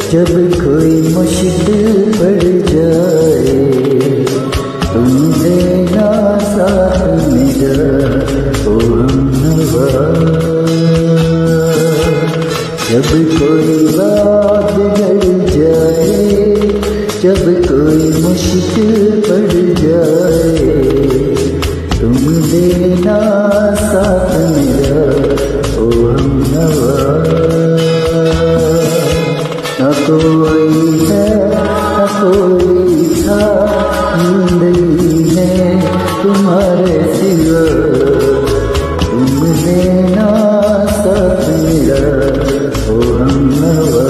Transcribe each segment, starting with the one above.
जब कोई मुश्किल पड़ जाए तुम देना साथ मेरा ओ हमनवा। जब कोई बात बिगड़ जाए, जब कोई मुश्किल पड़ जाए तुम देना साथ मेरा ओ हमनवा। न कोई है न कोई था जिंदगी में तुम्हारे सिवा, तुम देना साथ मेरा ओ हमनवा।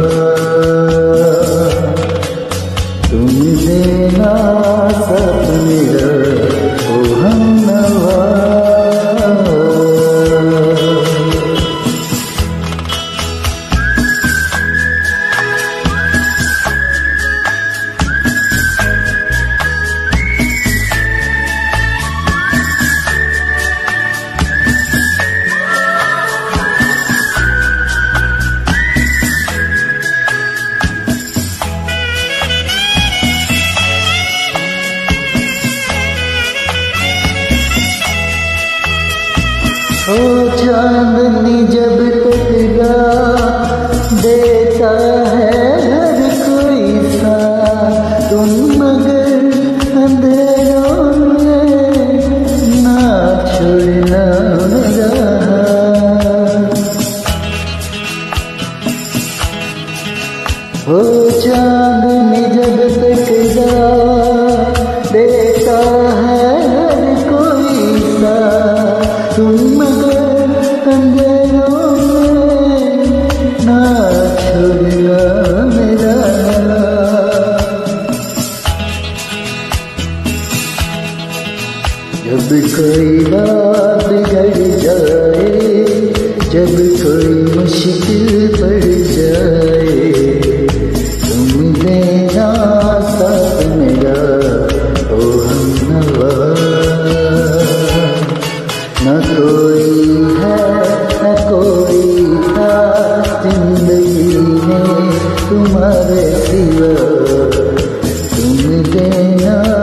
तुम देना साथ मेरा ओ हमनवा। ओ चांदनी जब टकरा देता है हर कोई सा, तुम मगर अंधेरों में ना छोड़ना मेरा। ओ चांदनी जब टकरा देता है हर कोई सा, तुम मगर अंधेरों में ना छोड़ना मेरा। जब कोई बात बिगड़ जाए, जब कोई मुश्किल पड़ जाए तुम देना साथ मेरा ओ हमनवा। न कोई है न कोई था जिंदगी में तुम्हारे सिवा, तुम देना